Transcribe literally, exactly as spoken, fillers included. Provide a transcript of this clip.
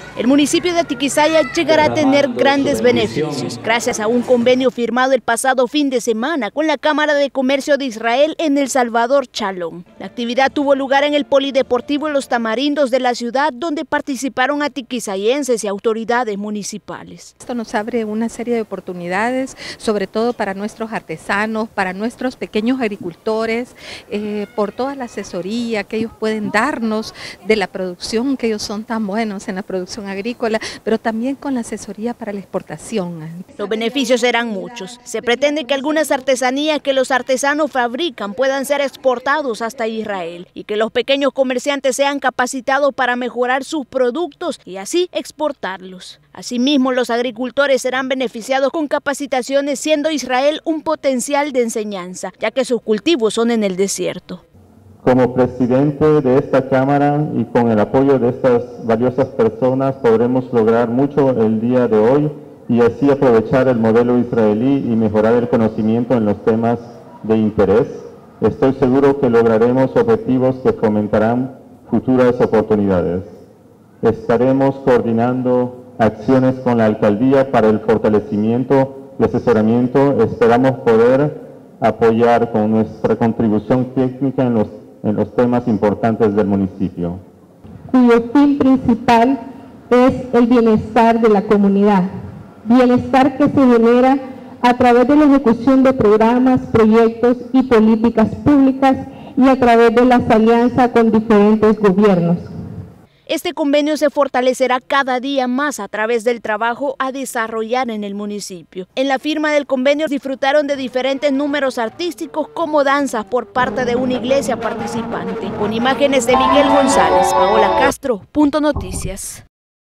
El municipio de Atiquizaya llegará a tener grandes beneficios gracias a un convenio firmado el pasado fin de semana con la Cámara de Comercio de Israel en El Salvador, Chalón. La actividad tuvo lugar en el Polideportivo Los Tamarindos de la ciudad, donde participaron atiquizayenses y autoridades municipales. Esto nos abre una serie de oportunidades, sobre todo para nuestros artesanos, para nuestros pequeños agricultores, eh, por toda la asesoría que ellos pueden darnos de la producción, que ellos son tan buenos en la producción agrícola, pero también con la asesoría para la exportación. Los beneficios serán muchos. Se pretende que algunas artesanías que los artesanos fabrican puedan ser exportados hasta Israel y que los pequeños comerciantes sean capacitados para mejorar sus productos y así exportarlos. Asimismo, los agricultores serán beneficiados con capacitaciones, siendo Israel un potencial de enseñanza, ya que sus cultivos son en el desierto. Como presidente de esta Cámara y con el apoyo de estas valiosas personas podremos lograr mucho el día de hoy y así aprovechar el modelo israelí y mejorar el conocimiento en los temas de interés. Estoy seguro que lograremos objetivos que fomentarán futuras oportunidades. Estaremos coordinando acciones con la alcaldía para el fortalecimiento y asesoramiento. Esperamos poder apoyar con nuestra contribución técnica en los en los temas importantes del municipio, cuyo fin principal es el bienestar de la comunidad, bienestar que se genera a través de la ejecución de programas, proyectos y políticas públicas y a través de las alianzas con diferentes gobiernos. Este convenio se fortalecerá cada día más a través del trabajo a desarrollar en el municipio. En la firma del convenio disfrutaron de diferentes números artísticos como danzas por parte de una iglesia participante. Con imágenes de Miguel González, Paola Castro, Punto Noticias.